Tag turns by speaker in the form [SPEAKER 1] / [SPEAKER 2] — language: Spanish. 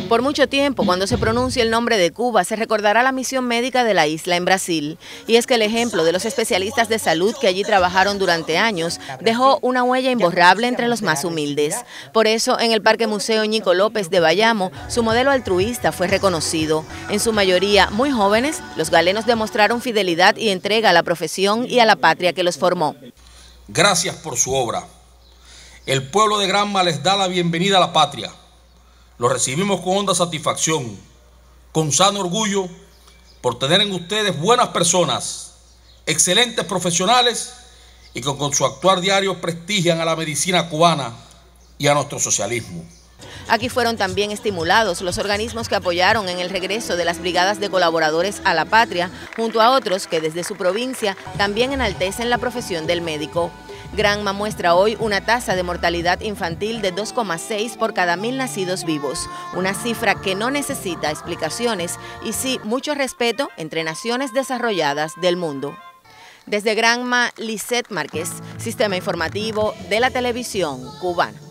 [SPEAKER 1] Por mucho tiempo, cuando se pronuncie el nombre de Cuba, se recordará la misión médica de la isla en Brasil. Y es que el ejemplo de los especialistas de salud que allí trabajaron durante años dejó una huella imborrable entre los más humildes. Por eso, en el Parque Museo Ñico López de Bayamo, su modelo altruista fue reconocido. En su mayoría, muy jóvenes, los galenos demostraron fidelidad y entrega a la profesión y a la patria que los formó.
[SPEAKER 2] Gracias por su obra. El pueblo de Granma les da la bienvenida a la patria. Lo recibimos con honda satisfacción, con sano orgullo, por tener en ustedes buenas personas, excelentes profesionales y que con su actuar diario prestigian a la medicina cubana y a nuestro socialismo.
[SPEAKER 1] Aquí fueron también estimulados los organismos que apoyaron en el regreso de las brigadas de colaboradores a la patria, junto a otros que desde su provincia también enaltecen la profesión del médico. Granma muestra hoy una tasa de mortalidad infantil de 2,6 por cada 1000 nacidos vivos, una cifra que no necesita explicaciones y sí mucho respeto entre naciones desarrolladas del mundo. Desde Granma, Lisette Márquez, Sistema Informativo de la Televisión Cubana.